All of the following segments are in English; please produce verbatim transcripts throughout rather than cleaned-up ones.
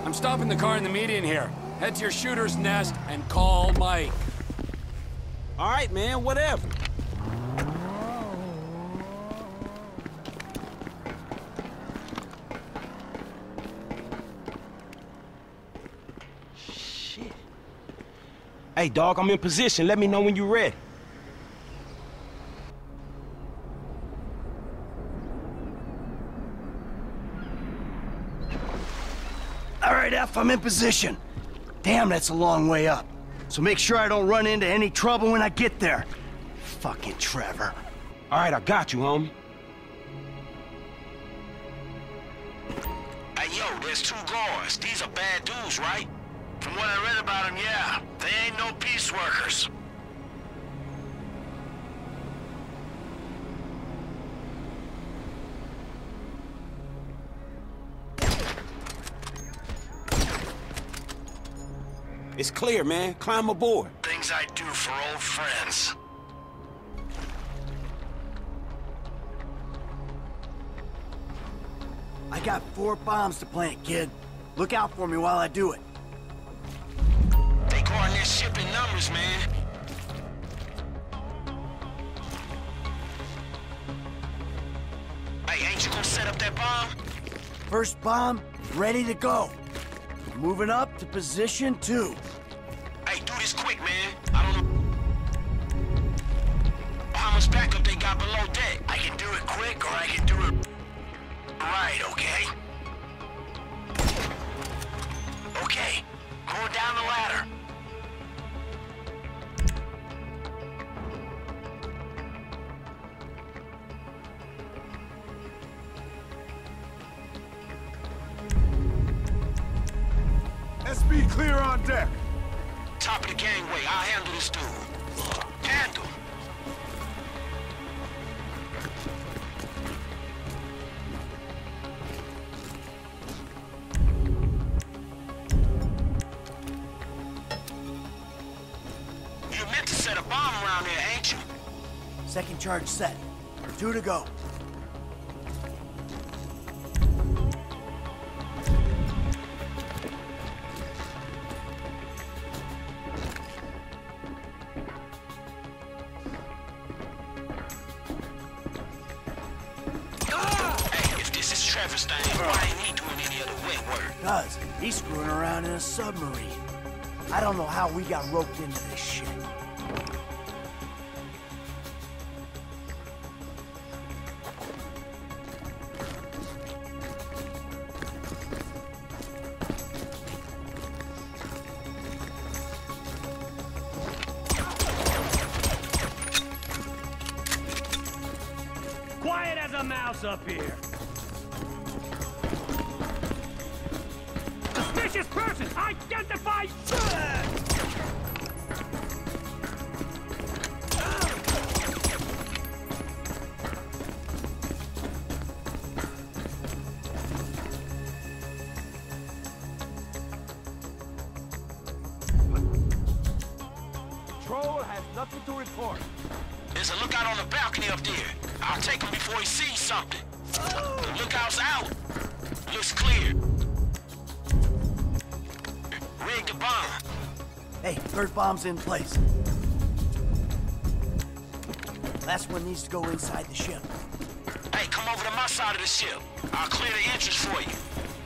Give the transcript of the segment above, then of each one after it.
I'm stopping the car in the median here. Head to your shooter's nest and call Mike. All right, man, whatever. Shit. Hey, dog, I'm in position. Let me know when you're ready. All right, F, I'm in position. Damn, that's a long way up. So make sure I don't run into any trouble when I get there. Fucking Trevor. All right, I got you, homie. Hey, yo, there's two guards. These are bad dudes, right? From what I read about them, yeah. They ain't no peace workers. It's clear, man. Climb aboard. Things I do for old friends. I got four bombs to plant, kid. Look out for me while I do it. They guarding their ship in numbers, man. Hey, ain't you gonna set up that bomb? First bomb, ready to go. Moving up to position two. Hey, do this quick, man. I don't know how much backup they got below deck. I can do it quick, or I can do it right, okay? Okay, going down the ladder. S B clear on deck. Top of the gangway. I'll handle this dude. Handle. You meant to set a bomb around there, ain't you? Second charge set. Two to go. Trevor's thing. Why ain't he doing any of the wet work? Cuz, he's screwing around in a submarine. I don't know how we got roped into this shit. Quiet as a mouse up here. Suspicious person identified! Patrol has nothing to report. There's a lookout on the balcony up there. I'll take him before he sees something. The lookout's out. Looks clear. Rig the bomb. Hey, third bomb's in place. Last one needs to go inside the ship. Hey, come over to my side of the ship. I'll clear the entrance for you.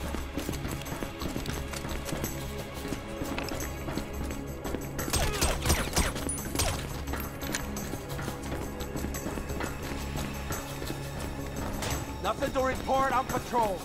Nothing to report on patrol.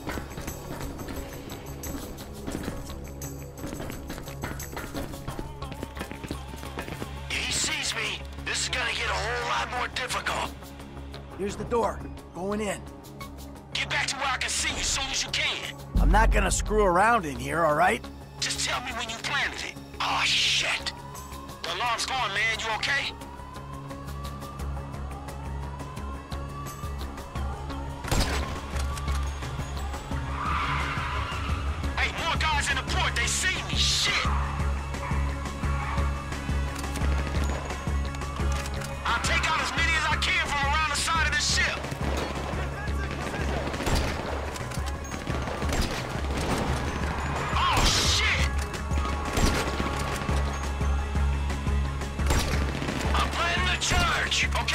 If he sees me, this is gonna get a whole lot more difficult. Here's the door. Going in. Get back to where I can see you as soon as you can. I'm not gonna screw around in here, all right? Just tell me when you planted it. Oh, shit. The alarm's gone, man. You okay? Hey, more guys in the port. They see me. Shit. I'll take out as many as I can from around the side of the ship. you. Okay.